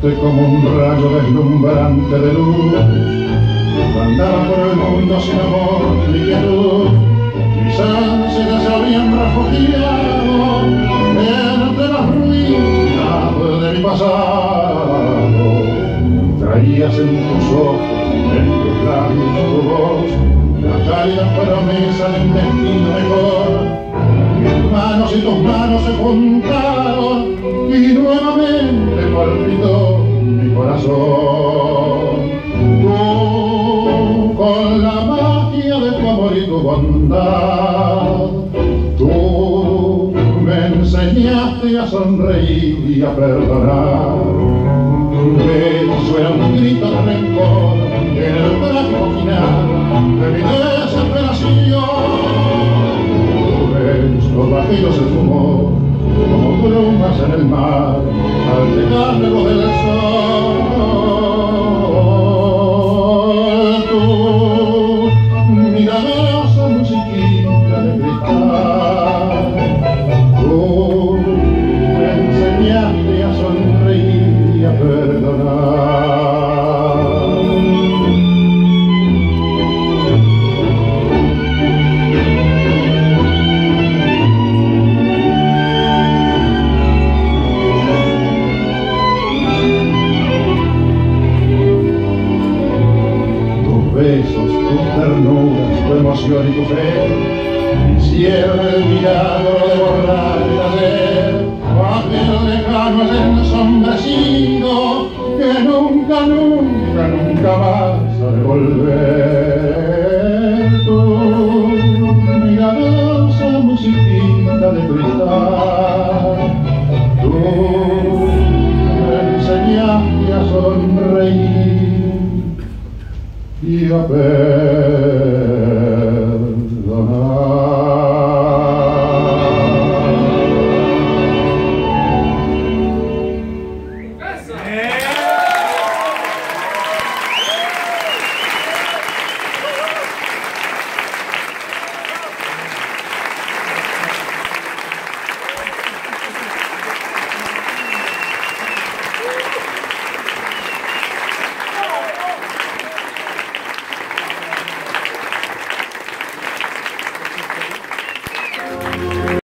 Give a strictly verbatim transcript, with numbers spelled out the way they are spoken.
enseñaste como un rayo deslumbrante de luz. Andaba por el mundo sin amor ni quietud, mis ansias se habían refugiado entre las ruinas de mi pasado. Traías en tus ojos, en tus labios, tu voz, la cálida promesa de un destino mejor. Mis manos y tus manos se juntaron y nuevamente palpitó mi corazón. Tú, con la magia de tu amor y tu bondad, tú me enseñaste a sonreír y a perdonar. Eso era un grito de rencor en el trágico final de mi desesperación. Los vacíos se fumó como plumas en el mar al llegar luego del sol. Tú, milagrosa musiquita de cristal, tú me enseñaste a sonreír y a perdonar. Tu emoción y tu fe hicieron el milagro de borrar el ayer, aquel lejano el ensombrecido que nunca, nunca, nunca vas a devolver. Tu milagrosa musiquita de cristal, tú me enseñaste a sonreír y a ver.